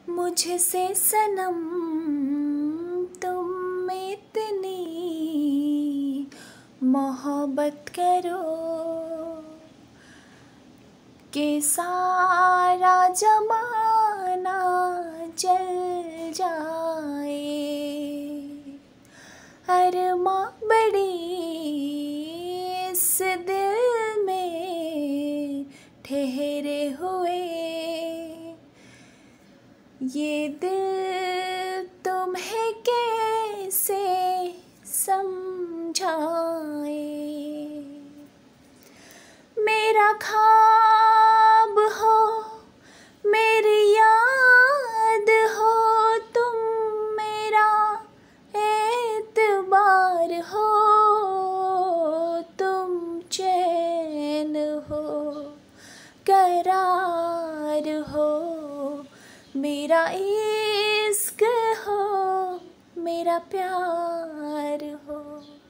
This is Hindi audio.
मुझसे सनम तुम इतनी मोहब्बत करो कि सारा जमाना जल जाए। अरमा बड़ी इस दिल में ठहरे हुए, ये दिल तुम्हें कैसे समझाए। मेरा ख्वाब हो, मेरी याद हो, तुम मेरा एतबार हो, तुम चैन हो, करार हो, मेरा इश्क हो, मेरा प्यार हो।